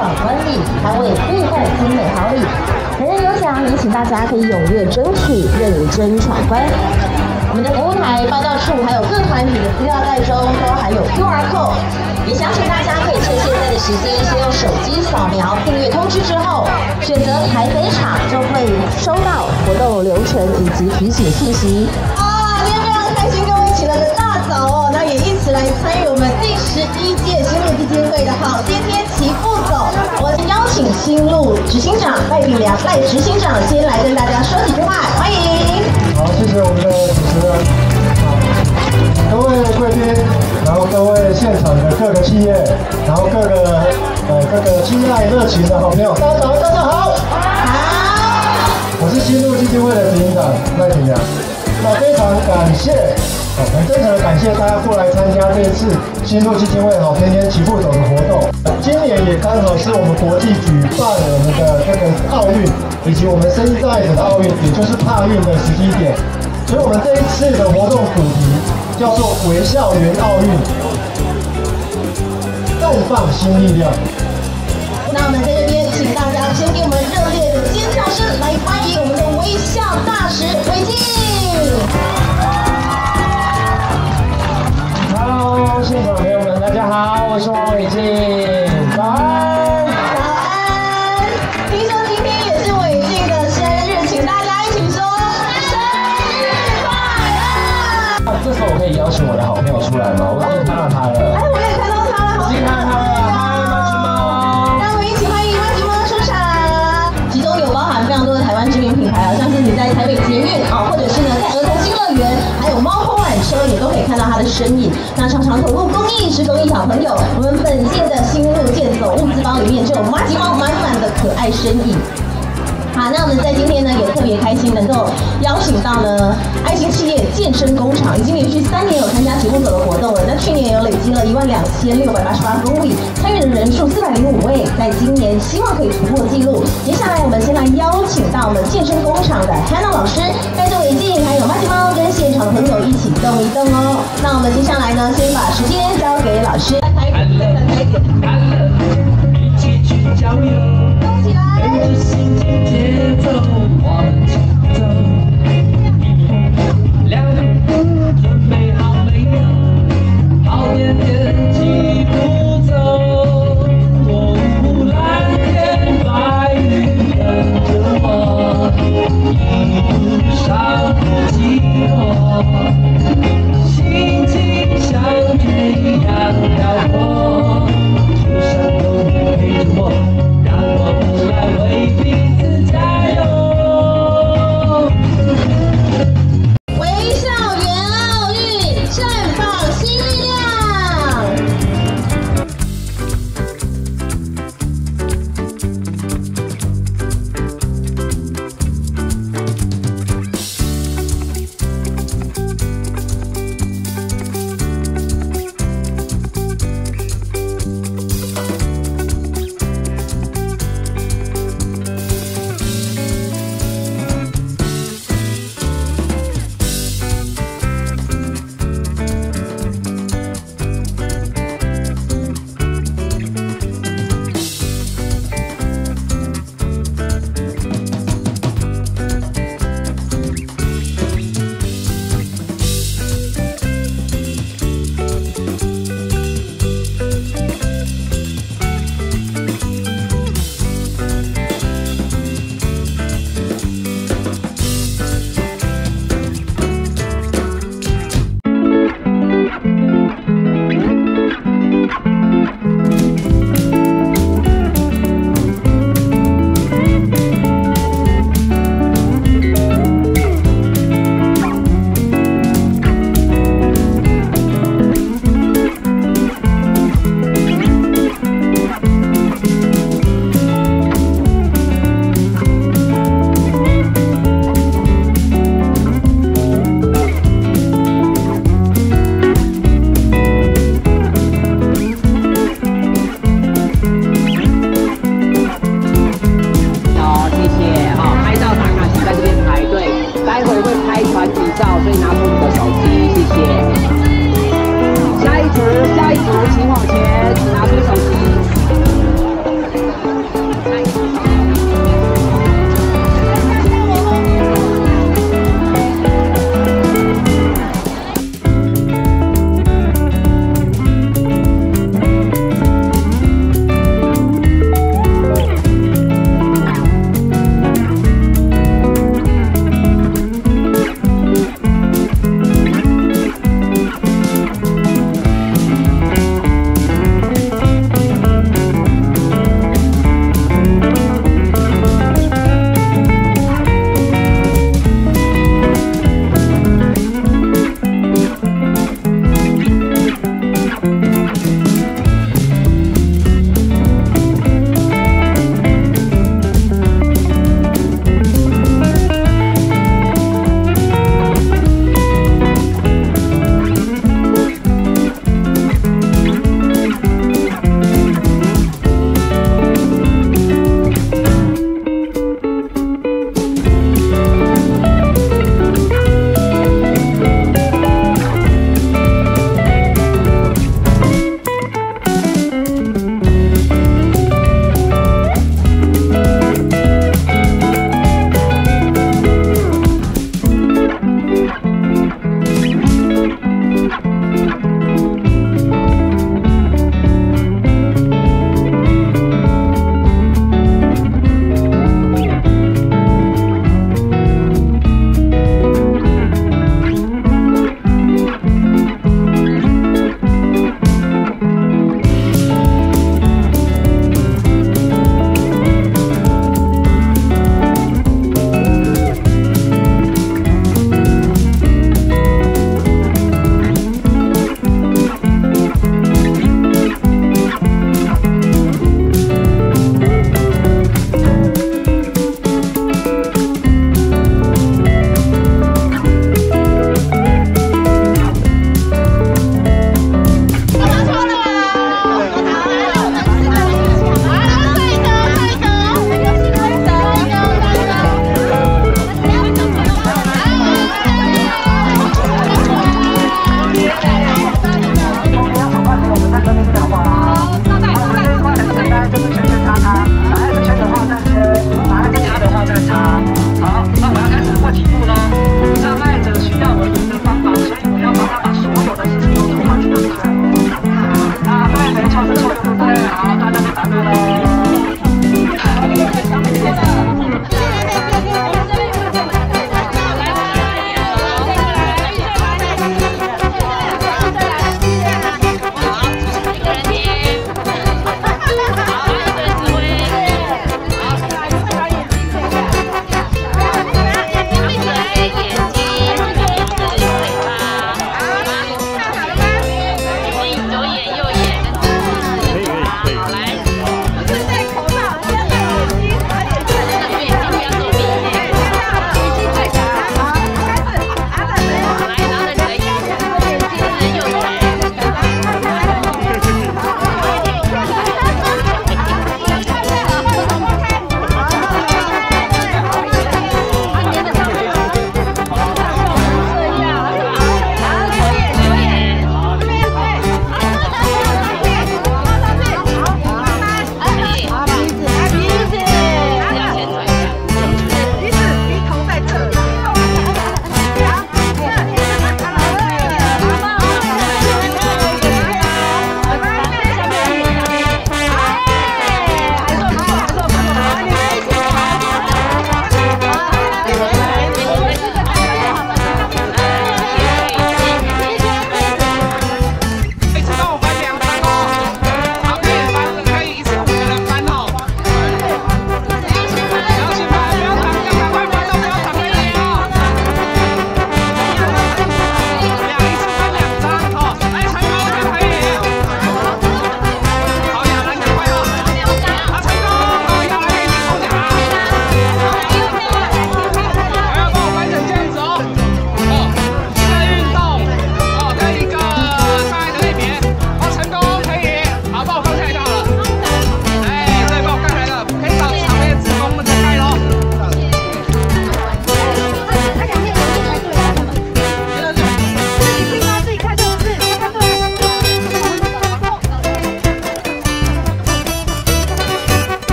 闯关里，还为遇共精美好礼。人人有奖，也请大家可以踊跃争取，认真闯关。我们的服务台、报到处还有各团体的资料袋中都含有 QR code， 也想请大家可以趁现在的时间，先用手机扫描订阅通知之后，选择台北场就会收到活动流程以及提醒信息。 今天非常开心，各位起了个大早哦，那也一起来参与我们第11届新路基金会的好天天齐步走。我邀请新路执行长赖炳良赖执行长先来跟大家说几句话，欢迎。 好，谢谢我们的主持人，各位贵宾，然后各位现场的各个企业，然后各个亲爱热情的好朋友，大家早，大家好。我是新路基金会的执行长赖炳良。那非常感谢，很真诚的感谢大家过来参加这一次新路基金会好天天齐步走的活动。今年也刚好是我们国际举办我们的这个奥运，以及我们身在者的奥运，也就是帕运的时机点。所以我们这一次的活动主题叫做“微校园奥运，绽放新力量”。 那我们在这边，请大家先给我们热烈的尖叫声来欢迎我们的微笑大使韦静。 Hello， 现场朋友们，大家好，我是王韦静，早安。 早安！听说今天也是韦静的生日，请大家一起说生日快乐！ 这时候我可以邀请我的好朋友出来吗？我已经看到他了。 哎，我也看到他了，好可爱！让我们一起欢迎马吉猫出场。其中有包含非常多的台湾知名品牌啊，像是你在台北捷运啊，或者是呢在儿童新乐园，还有猫空缆车，也都可以看到它的身影。那常常投入公益，是公益好朋友。我们本届的新路健走物资包里面就有马吉猫满满的可爱身影。好，那我们在今天呢也特别开心，能够邀请到呢爱心企业健身工厂，已经连续3年有参加齐步走的活动了。那去年也有累积了12688公里，参与的人数405位，在今年希望可以突破纪录。接下来我们先来邀请到我们健身工厂的 Hannah 老师，带着韦静还有马吉猫跟现场的朋友一起动一动哦。那我们接下来呢，先把时间交给老师。动起来！ 节奏往前走，两步准备好没有？好天天齐步走，我无蓝天白云跟着我，一路上不寂寞，心情像太阳飘过。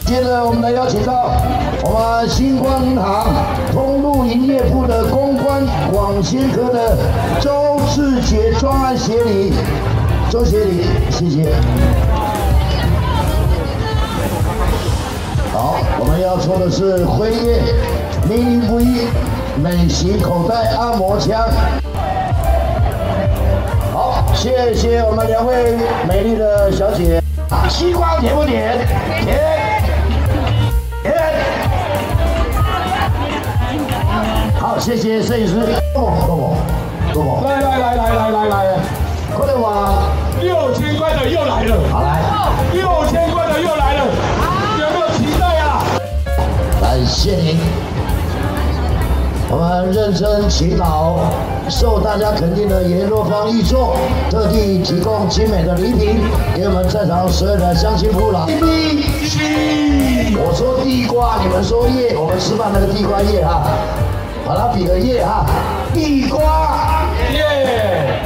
接着，我们来邀请到我们星光银行通路营业部的公关广宣科的周志杰专案协理，周协理，谢谢。好，我们要抽的是辉夜命运不一美型口袋按摩枪。好，谢谢我们2位美丽的小姐。西瓜甜不甜？甜。 好，谢谢摄影师。多么，来，快点往 6000块的又来了， 好来 ，6000块的又来了，有没有期待啊？ 感谢您，我们认真祈祷，受大家肯定的颜若芳义众，特地提供精美的礼品给我们在场所有的乡亲父老。我说地瓜，你们说叶，我们吃饭那个地瓜叶哈。 把它比个耶哈，地瓜耶！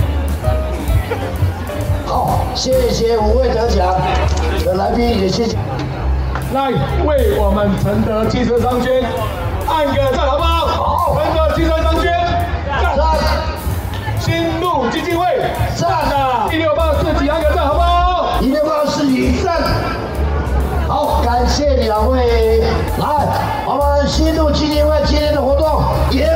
好，谢谢5位得奖的来宾，也谢谢。 来为我们承德汽车商圈按个赞，好不好？好，承德汽车商圈赞！新路基金会赞啊！168四级按个赞，好不好 ？168四级赞！好，感谢2位。来，我们新路基金会今天的活动也